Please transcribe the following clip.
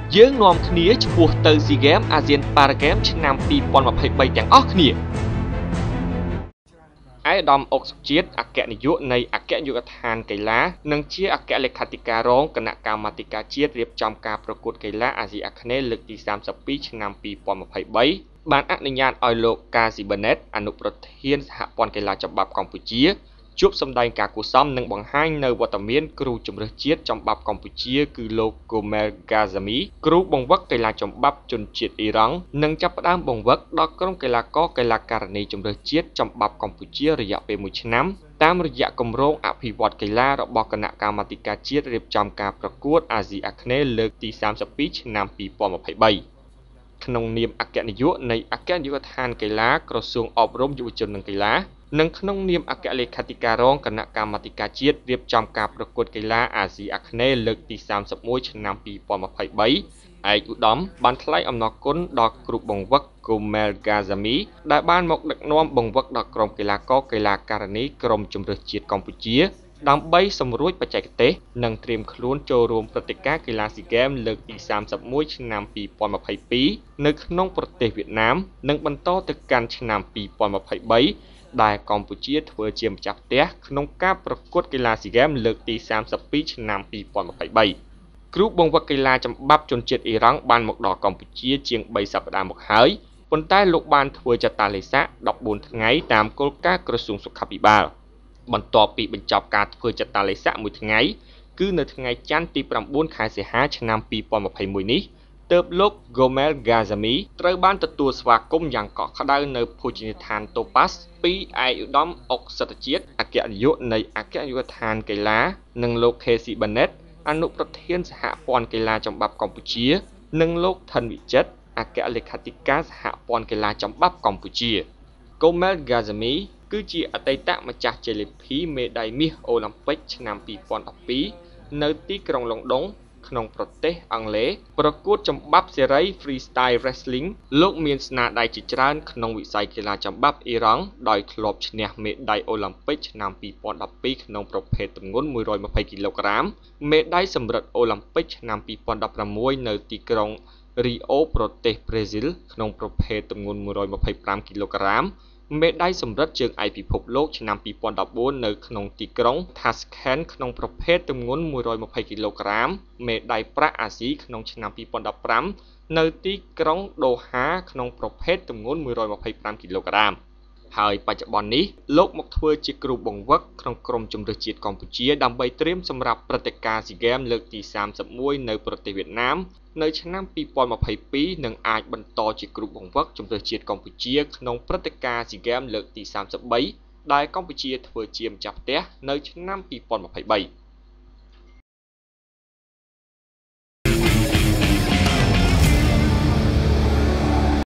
យើងនាំគ្នាឈ្មោះទៅស៊ីហ្គេមអាស៊ានប៉ារ៉ាហ្គេមឆ្នាំ2023ទាំងអស់គ្នាឯកឧត្តមអុកសុជាតិអគ្គនាយកនៃអគ្គនាយកដ្ឋានកីឡានិងជាអគ្គលេខាធិការរងគណៈកម្មាធិការជាតិរៀបចំការប្រកួតកីឡាអាស៊ីអាគ្នេយ៍លើកទី32ឆ្នាំ2023បានអនុញ្ញាតឲ្យលោកកាស៊ីប៊ឺណេតអនុប្រធានសហព័ន្ធកីឡាចំបាប់កម្ពុជាជួបសម្ដែងការគួរសមនិងបង្ហាញនៅវត្តមានគ្រូជម្រើសជាតិចំបាប់កម្ពុជាគឺលោក Gomal Ghazami គ្រូបង្វឹកកីឡាចំបាប់ជនជាតិអ៊ីរ៉ង់និងចាប់ផ្ដើមបង្វឹកដល់ក្រុមកីឡាករកីឡាការិនីជម្រើសជាតិចំបាប់កម្ពុជារយៈពេល1ឆ្នាំតាមរយៈគម្រោងអភិវឌ្ឍកីឡារបស់គណៈកម្មាធិការជាតិរៀបចំការប្រកួតអាស៊ីអាគ្នេយ៍លើកទី32ឆ្នាំ2023ក្នុងនាមអគ្គនាយកនៃអគ្គនាយកដ្ឋានកីឡាក្រសួងអប់រំយុវជននិងកីឡានិងក្នុងនាមអគ្គលេខាធិការរងគណៈកម្មាធិការជាតិរៀបចំការប្រកួតកីឡាអាស៊ីអាគ្នេយ៍លើកទី31ឆ្នាំ2023ឯកឧត្តមបានថ្លែងអំណរគុណដល់គ្រូបង្វឹក Gomal Ghazami ដែលបានមកដឹកនាំបង្វឹកដល់ក្រុមកីឡាករកីឡាការិនីក្រុមជម្រើសជាតិកម្ពុជាដើម្បីសម្រួចបច្ចេកទេសនិងត្រៀមខ្លួនចូលរួមព្រឹត្តិការណ៍កីឡាស៊ីហ្គេមលើកទី31ឆ្នាំ2022នៅក្នុងប្រទេសវៀតណាមនិងបន្តទៅកាន់ឆ្នាំ2023ដែលកម្ពុជាធ្វើជាម្ចាស់ផ្ទះក្នុងការប្រកួតកីឡាស៊ីហ្គេមលើកទី32ឆ្នាំ2023គ្រូបង្វឹកកីឡាចំបាប់ជនជាតិអ៊ីរ៉ង់បានមកដល់កម្ពុជាជាង3សប្តាហ៍មកហើយប៉ុន្តែលោកបានធ្វើចតាឡេសា14ថ្ងៃតាមគោលការណ៍ក្រសួងសុខាភិបាលបន្ទាប់ពីបញ្ចប់ការធ្វើចតាឡេសាមួយថ្ងៃគឺនៅថ្ងៃច័ន្ទទី9ខែសីហាឆ្នាំ2021នេះទើបលោក Gomal Ghazami ត្រូវបានទទួលស្វាគមន៍យ៉ាងកក់ក្ដៅនៅភោជនីយដ្ឋាន Topaz ពីឯកឧត្តមអុកសុជាតិអគ្គនាយកនៃអគ្គនាយកដ្ឋានកីឡានិងលោក Casey Bennett អនុប្រធានសហព័ន្ធកីឡាចំបាប់កម្ពុជានិងលោកថិនវិចិត្រអគ្គលេខាធិការសហព័ន្ធកីឡាចំបាប់កម្ពុជា Gomal Ghazami គឺជាអតីតម្ចាស់ជ័យលាភីមេដាយមាសអូឡ িম্প ពិកឆ្នាំ2012នៅទីក្រុងឡុងដុងក្នុងប្រទេសអង់គ្លេសប្រកួតចំបាប់សេរី Freestyle Wrestling លោកមានស្នាដៃជាច្រើនក្នុងវិស័យកីឡាចំបាប់អ៊ីរ៉ង់ដោយធ្លាប់ឈ្នះមេដាយអូឡ িম্প ពិកឆ្នាំ2012ក្នុងប្រភេទទម្ងន់120គីឡូក្រាមមេដាយសំរឹទ្ធអូឡ িম্প ពិកឆ្នាំ2016នៅទីក្រុង Rio ប្រទេសប្រេស៊ីលក្នុងប្រភេទទម្ងន់125គីឡូក្រាមមេដាយសំរឹទ្ធជើងឯកពិភពលោកឆ្នាំ2014នៅក្នុងទីក្រុង Tashkent ក្នុងប្រភេទទម្ងន់120គីឡូក្រាមមេដាយប្រាក់អាស៊ីក្នុងឆ្នាំ2015នៅទីក្រុងដូហាក្នុងប្រភេទទម្ងន់125គីឡូក្រាមហើយបច្ចុប្បន្ននេះលោកមកធ្វើជាគ្រូបង្វឹកក្នុងក្រុមជម្រើសជាតិកម្ពុជាដើម្បីត្រៀមសម្រាប់ព្រឹត្តិការណ៍ស៊ីហ្គេមលើកទី31នៅប្រទេសវៀតណាមនៅឆ្នាំ2022នឹងអាចបន្តជាគ្រូបង្វឹកជម្រើសជាតិកម្ពុជាក្នុងព្រឹត្តិការណ៍ស៊ីហ្គេមលើកទី33ដែលកម្ពុជាធ្វើជាម្ចាស់ផ្ទះនៅឆ្នាំ2023